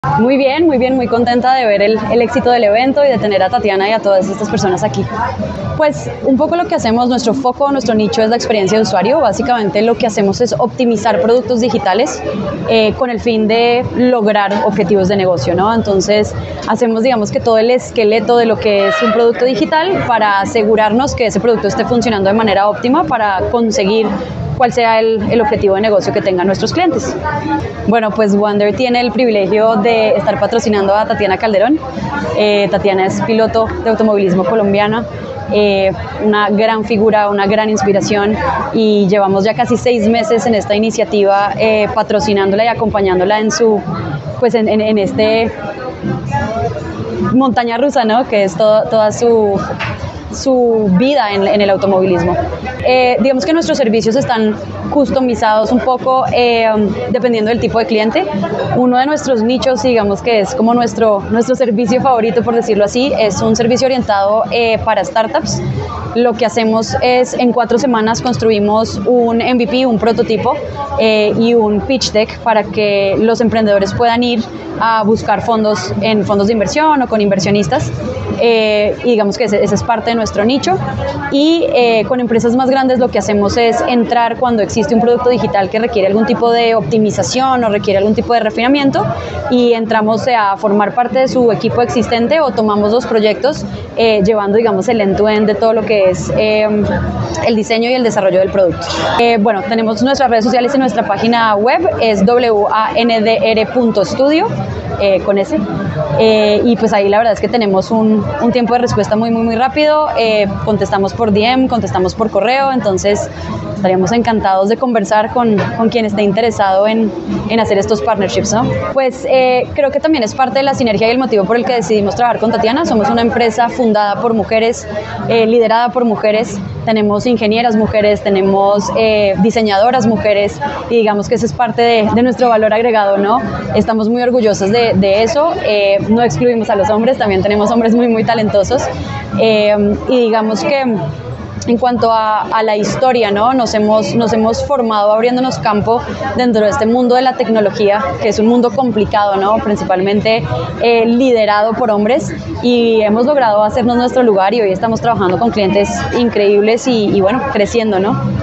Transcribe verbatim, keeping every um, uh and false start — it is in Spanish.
Muy bien, muy bien, muy contenta de ver el, el éxito del evento y de tener a Tatiana y a todas estas personas aquí. Pues un poco lo que hacemos, nuestro foco, nuestro nicho es la experiencia de usuario. Básicamente lo que hacemos es optimizar productos digitales eh, con el fin de lograr objetivos de negocio, ¿no? Entonces hacemos, digamos que todo el esqueleto de lo que es un producto digital para asegurarnos que ese producto esté funcionando de manera óptima para conseguir cuál sea el, el objetivo de negocio que tengan nuestros clientes. Bueno, pues Wander tiene el privilegio de estar patrocinando a Tatiana Calderón. Eh, Tatiana es piloto de automovilismo colombiana, eh, una gran figura, una gran inspiración, y llevamos ya casi seis meses en esta iniciativa eh, patrocinándola y acompañándola en su, pues en, en, en este montaña rusa, ¿no? Que es todo, toda su su vida en, en el automovilismo. Eh, digamos que nuestros servicios están customizados un poco eh, dependiendo del tipo de cliente. Uno de nuestros nichos, digamos que es como nuestro, nuestro servicio favorito, por decirlo así, es un servicio orientado eh, para startups. Lo que hacemos es en cuatro semanas construimos un M V P, un prototipo eh, y un pitch deck para que los emprendedores puedan ir a buscar fondos en fondos de inversión o con inversionistas. Eh, y digamos que ese, ese es parte de nuestro nicho. Y eh, con empresas más grandes lo que hacemos es entrar cuando existe un producto digital que requiere algún tipo de optimización o requiere algún tipo de refinamiento, y entramos a formar parte de su equipo existente o tomamos los proyectos eh, llevando, digamos, el end-to-end de todo lo que es eh, el diseño y el desarrollo del producto. Eh, bueno, tenemos nuestras redes sociales y nuestra página web es wandr punto studio. Eh, con ese eh, y pues ahí la verdad es que tenemos un, un tiempo de respuesta muy muy muy rápido, eh, contestamos por D M, contestamos por correo, entonces estaríamos encantados de conversar con, con quien esté interesado en, en hacer estos partnerships, ¿no? Pues eh, creo que también es parte de la sinergia y el motivo por el que decidimos trabajar con Tatiana. Somos una empresa fundada por mujeres, eh, liderada por mujeres, tenemos ingenieras mujeres, tenemos eh, diseñadoras mujeres, y digamos que eso es parte de, de nuestro valor agregado, ¿no? Estamos muy orgullosos de, de eso, eh, no excluimos a los hombres, también tenemos hombres muy muy talentosos, eh, y digamos que en cuanto a, a la historia, ¿no? Nos hemos, nos hemos formado abriéndonos campo dentro de este mundo de la tecnología, que es un mundo complicado, ¿no? Principalmente eh, liderado por hombres, y hemos logrado hacernos nuestro lugar y hoy estamos trabajando con clientes increíbles y, y bueno, creciendo, ¿no?